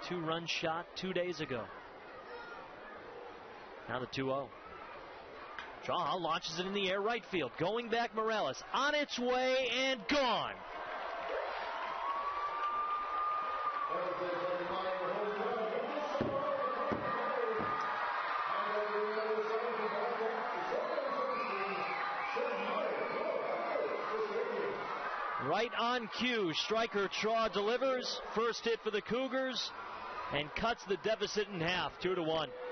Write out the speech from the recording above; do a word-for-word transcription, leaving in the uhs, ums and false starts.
two-run shot two days ago. Now the two oh. Trahan launches it in the air, right field. Going back, Morales. On its way and gone. Right on cue, Stryker Trahan delivers. First hit for the Cougars and cuts the deficit in half, two to one.